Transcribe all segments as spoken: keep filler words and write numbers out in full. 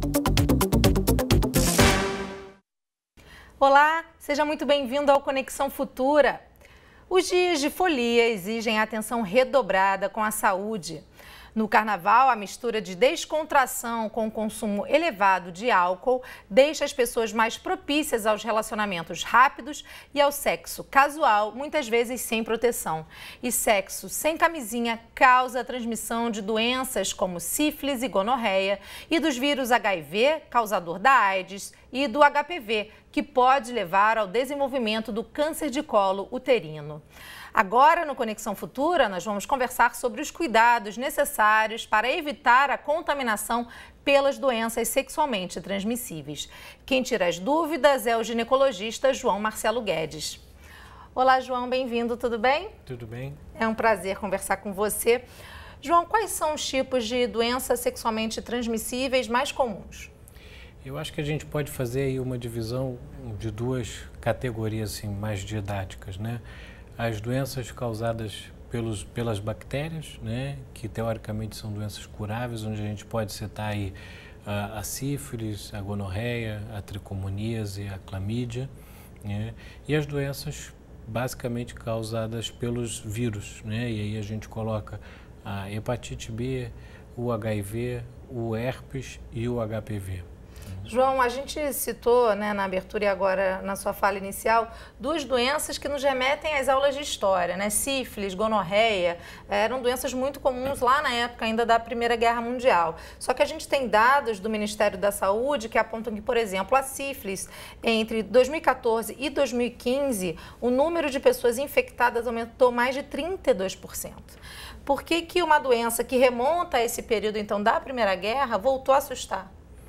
Olá, seja muito bem-vindo ao Conexão Futura. Os dias de folia exigem atenção redobrada com a saúde. No carnaval, a mistura de descontração com o consumo elevado de álcool deixa as pessoas mais propícias aos relacionamentos rápidos e ao sexo casual, muitas vezes sem proteção. E sexo sem camisinha causa a transmissão de doenças como sífilis e gonorreia e dos vírus H I V, causador da AIDS, e do H P V, que pode levar ao desenvolvimento do câncer de colo uterino. Agora, no Conexão Futura, nós vamos conversar sobre os cuidados necessários para evitar a contaminação pelas doenças sexualmente transmissíveis. Quem tira as dúvidas é o ginecologista João Marcelo Guedes. Olá, João, bem-vindo, tudo bem? Tudo bem. É um prazer conversar com você. João, quais são os tipos de doenças sexualmente transmissíveis mais comuns? Eu acho que a gente pode fazer aí uma divisão de duas categorias assim, mais didáticas, né? As doenças causadas pelos, pelas bactérias, né, que teoricamente são doenças curáveis, onde a gente pode citar aí a, a sífilis, a gonorreia, a tricomoníase, a clamídia, né, e as doenças basicamente causadas pelos vírus, né, e aí a gente coloca a hepatite B, o H I V, o herpes e o H P V. João, a gente citou, né, na abertura e agora na sua fala inicial, duas doenças que nos remetem às aulas de história, né? Sífilis, gonorreia, eram doenças muito comuns lá na época ainda da Primeira Guerra Mundial. Só que a gente tem dados do Ministério da Saúde que apontam que, por exemplo, a sífilis, entre dois mil e quatorze e dois mil e quinze, o número de pessoas infectadas aumentou mais de trinta e dois por cento. Por que que uma doença que remonta a esse período, então, da Primeira Guerra, voltou a assustar?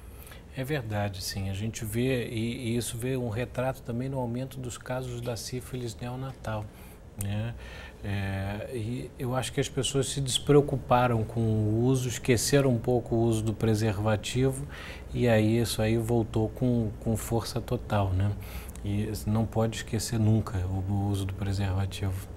É verdade, sim. A gente vê, e, e isso vê um retrato também no aumento dos casos da sífilis neonatal, né? É, e eu acho que as pessoas se despreocuparam com o uso, esqueceram um pouco o uso do preservativo e aí isso aí voltou com, com força total, né? E não pode esquecer nunca o, o uso do preservativo.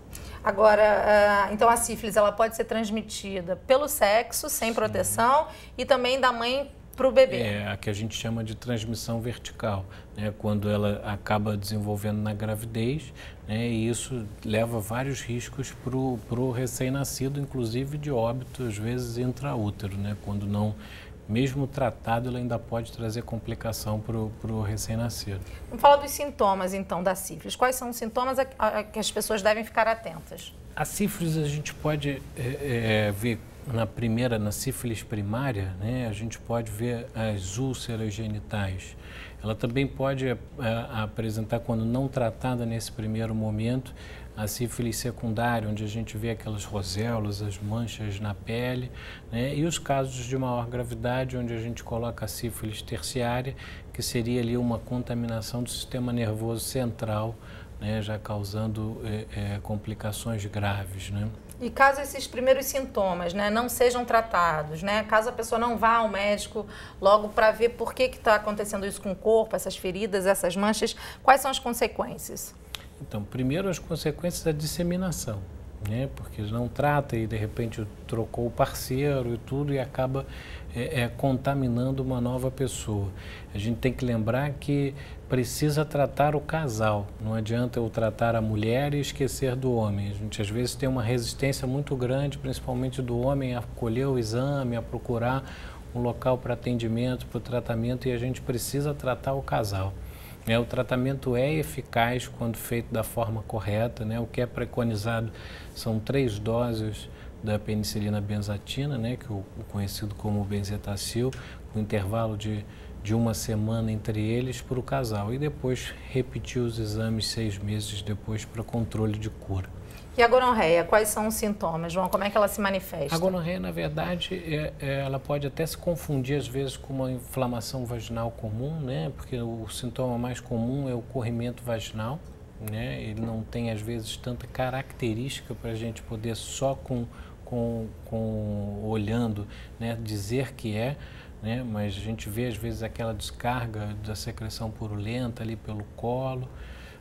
Agora, então a sífilis ela pode ser transmitida pelo sexo, sem proteção, e também da mãe para o bebê. É a que a gente chama de transmissão vertical, né? Quando ela acaba desenvolvendo na gravidez, né? E isso leva vários riscos para o recém-nascido, inclusive de óbito, às vezes intraútero, né? Quando não, mesmo tratado, ela ainda pode trazer complicação para o recém-nascido. Vamos falar dos sintomas, então, da sífilis. Quais são os sintomas a, a, a que as pessoas devem ficar atentas? A sífilis a gente pode é, é, ver na primeira, na sífilis primária, né, a gente pode ver as úlceras genitais. Ela também pode é, apresentar, quando não tratada nesse primeiro momento, a sífilis secundária, onde a gente vê aquelas roséolas, as manchas na pele, né, e os casos de maior gravidade, onde a gente coloca a sífilis terciária, que seria ali uma contaminação do sistema nervoso central, né, já causando é, é, complicações graves, né? E caso esses primeiros sintomas, né, não sejam tratados, né, caso a pessoa não vá ao médico logo para ver por que está acontecendo isso com o corpo, essas feridas, essas manchas, quais são as consequências? Então, primeiro as consequências da disseminação, né, porque não trata e de repente trocou o parceiro e tudo e acaba é, é, contaminando uma nova pessoa. A gente tem que lembrar que precisa tratar o casal, não adianta eu tratar a mulher e esquecer do homem. A gente às vezes tem uma resistência muito grande, principalmente do homem, a colher o exame, a procurar um local para atendimento, para o tratamento, e a gente precisa tratar o casal. É, o tratamento é eficaz quando feito da forma correta, né? O que é preconizado são três doses da penicilina benzatina, né? Que é o, o conhecido como benzetacil, com intervalo de de uma semana entre eles para o casal e depois repetir os exames seis meses depois para controle de cura. E a gonorreia, quais são os sintomas, João? Como é que ela se manifesta? A gonorreia, na verdade, é, é, ela pode até se confundir às vezes com uma inflamação vaginal comum, né? Porque o sintoma mais comum é o corrimento vaginal, né? Ele não tem às vezes tanta característica para a gente poder só com, com, com olhando, né, dizer que é. Né? Mas a gente vê às vezes aquela descarga da secreção purulenta ali pelo colo.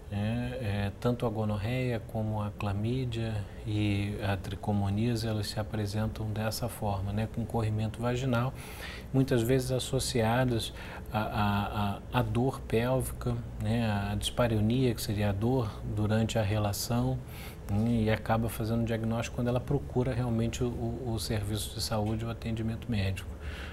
né? É, tanto a gonorreia como a clamídia e a tricomoníase, elas se apresentam dessa forma, né? Com corrimento vaginal, muitas vezes associadas à, à, à dor pélvica, né? A dispareunia, que seria a dor durante a relação, né? E acaba fazendo o diagnóstico quando ela procura realmente o, o, o serviço de saúde, o atendimento médico.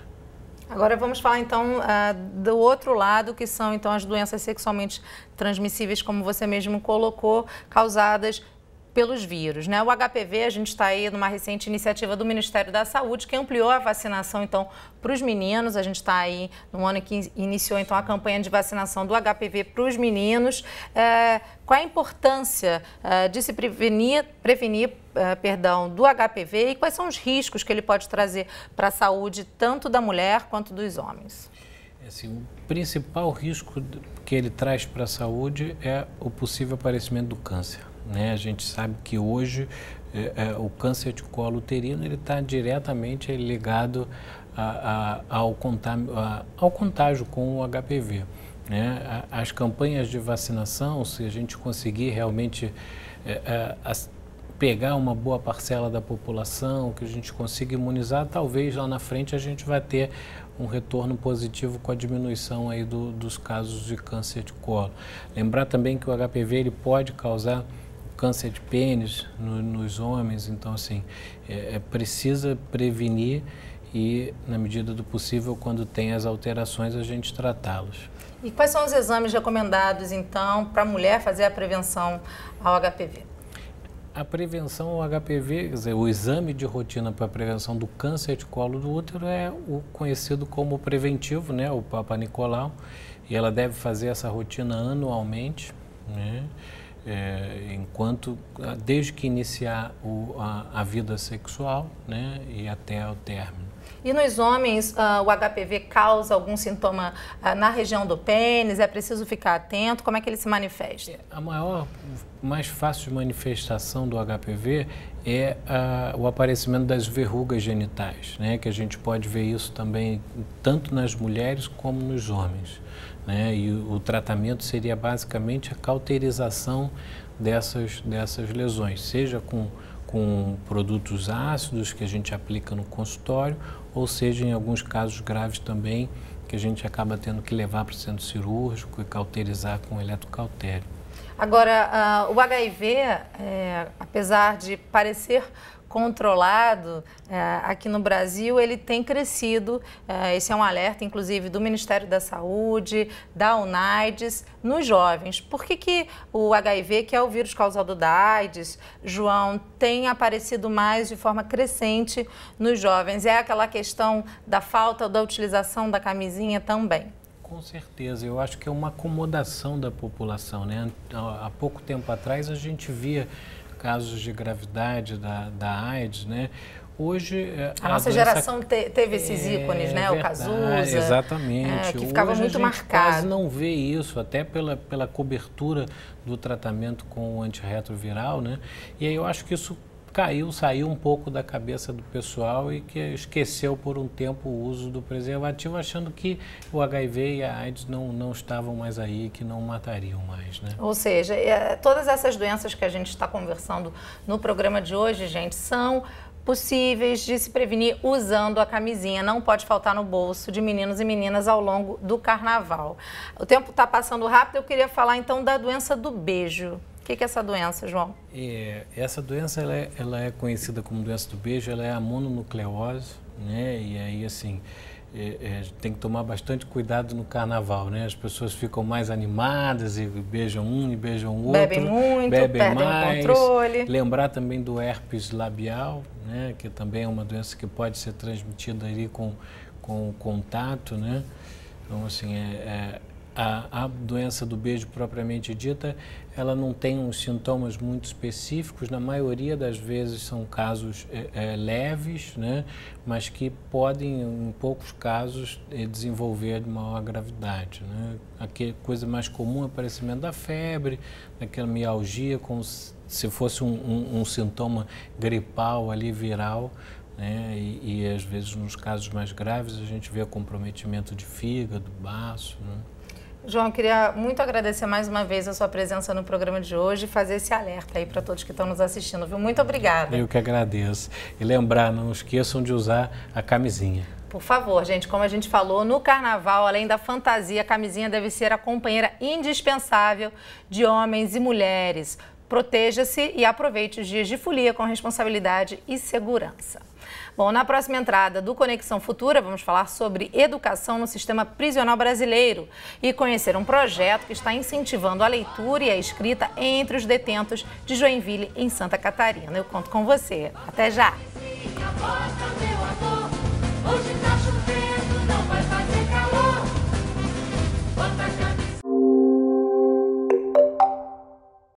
Agora vamos falar então uh, do outro lado, que são então as doenças sexualmente transmissíveis, como você mesmo colocou, causadas pelos vírus, né? O H P V, a gente está aí numa recente iniciativa do Ministério da Saúde, que ampliou a vacinação então para os meninos. A gente está aí no ano que iniciou então a campanha de vacinação do H P V para os meninos. É, qual a importância é, de se prevenir, prevenir é, perdão, do H P V e quais são os riscos que ele pode trazer para a saúde tanto da mulher quanto dos homens? Assim, o principal risco que ele traz para a saúde é o possível aparecimento do câncer. Né? A gente sabe que hoje é, é, o câncer de colo uterino ele está diretamente ligado a, a, ao, contágio, a, ao contágio com o H P V. Né? As campanhas de vacinação, se a gente conseguir realmente é, é, as, pegar uma boa parcela da população, que a gente consiga imunizar, talvez lá na frente a gente vai ter um retorno positivo com a diminuição aí do, dos casos de câncer de colo. Lembrar também que o H P V ele pode causar câncer de pênis no, nos homens, então assim, é, é precisa prevenir e, na medida do possível, quando tem as alterações, a gente tratá-los. E quais são os exames recomendados, então, para a mulher fazer a prevenção ao H P V? A prevenção ao H P V, quer dizer, o exame de rotina para a prevenção do câncer de colo do útero é o conhecido como preventivo, né, o Papa Nicolau, e ela deve fazer essa rotina anualmente, né? É, enquanto, desde que iniciar o, a, a vida sexual, né, e até o término. E nos homens, uh, o H P V causa algum sintoma uh, na região do pênis? É preciso ficar atento? Como é que ele se manifesta? É, a maior, mais fácil manifestação do H P V é uh, o aparecimento das verrugas genitais, né, que a gente pode ver isso também tanto nas mulheres como nos homens. Né? E o, o tratamento seria basicamente a cauterização dessas, dessas lesões, seja com, com produtos ácidos que a gente aplica no consultório, ou seja, em alguns casos graves também, que a gente acaba tendo que levar para o centro cirúrgico e cauterizar com eletrocautério. Agora, uh, o H I V, é, apesar de parecer controlado é, aqui no Brasil, ele tem crescido. É, esse é um alerta, inclusive, do Ministério da Saúde, da UNAIDS, nos jovens. Por que que o H I V, que é o vírus causador da AIDS, João, tem aparecido mais de forma crescente nos jovens? É aquela questão da falta da utilização da camisinha também? Com certeza, eu acho que é uma acomodação da população, né? Há pouco tempo atrás a gente via casos de gravidade da, da AIDS, né? Hoje a, a nossa doença... geração te, teve esses é, ícones, né? Verdade, o Cazuza, exatamente. É, que ficava Hoje muito a gente marcado. Quase não vê isso, até pela, pela cobertura do tratamento com o antirretroviral, né? E aí eu acho que isso caiu, saiu um pouco da cabeça do pessoal e que esqueceu por um tempo o uso do preservativo, achando que o H I V e a AIDS não, não estavam mais aí, que não matariam mais, né? Ou seja, é, todas essas doenças que a gente está conversando no programa de hoje, gente, são possíveis de se prevenir usando a camisinha. Não pode faltar no bolso de meninos e meninas ao longo do carnaval. O tempo está passando rápido, eu queria falar então da doença do beijo. O que, que é essa doença, João? É, essa doença ela é, ela é conhecida como doença do beijo, ela é a mononucleose, né? E aí, assim, é, é, tem que tomar bastante cuidado no carnaval, né? As pessoas ficam mais animadas e beijam um e beijam o outro. Bebem muito, bebem perdem mais. o controle. Lembrar também do herpes labial, né? Que também é uma doença que pode ser transmitida ali com, com o contato, né? Então, assim, é... é A, a doença do beijo propriamente dita, ela não tem uns sintomas muito específicos, na maioria das vezes são casos é, é, leves, né? Mas que podem, em poucos casos, é, desenvolver de maior gravidade, né? A coisa mais comum é o aparecimento da febre, daquela mialgia, como se fosse um, um, um sintoma gripal ali, viral, né? E, e às vezes nos casos mais graves a gente vê comprometimento de fígado, baço, né? João, eu queria muito agradecer mais uma vez a sua presença no programa de hoje e fazer esse alerta aí para todos que estão nos assistindo, viu? Muito obrigada. Eu que agradeço. E lembrar, não esqueçam de usar a camisinha. Por favor, gente, como a gente falou, no carnaval, além da fantasia, a camisinha deve ser a companheira indispensável de homens e mulheres. Proteja-se e aproveite os dias de folia com responsabilidade e segurança. Bom, na próxima entrada do Conexão Futura, vamos falar sobre educação no sistema prisional brasileiro e conhecer um projeto que está incentivando a leitura e a escrita entre os detentos de Joinville, em Santa Catarina. Eu conto com você. Até já!